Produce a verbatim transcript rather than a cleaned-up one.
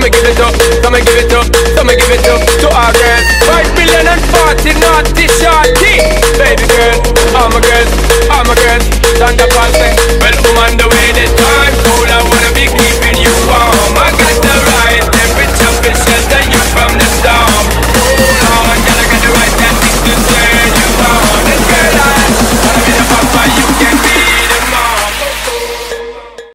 me give it up, so me give it up, so me give it up to our girls. Five million and forty naughty shorty. Baby girl, all my girls, all my girls, stand up and say, well, woman, the way they